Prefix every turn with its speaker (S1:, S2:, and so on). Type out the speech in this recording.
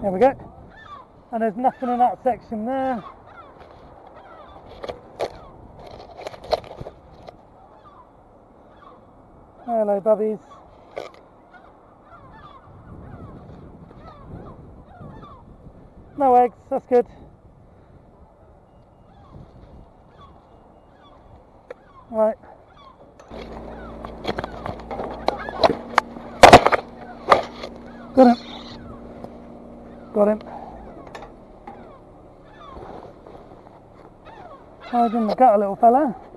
S1: There we go. And there's nothing in that section there. Hello, bubbies. No eggs, that's good. Right. Got him. Got him. Hide in the gutter, little fella.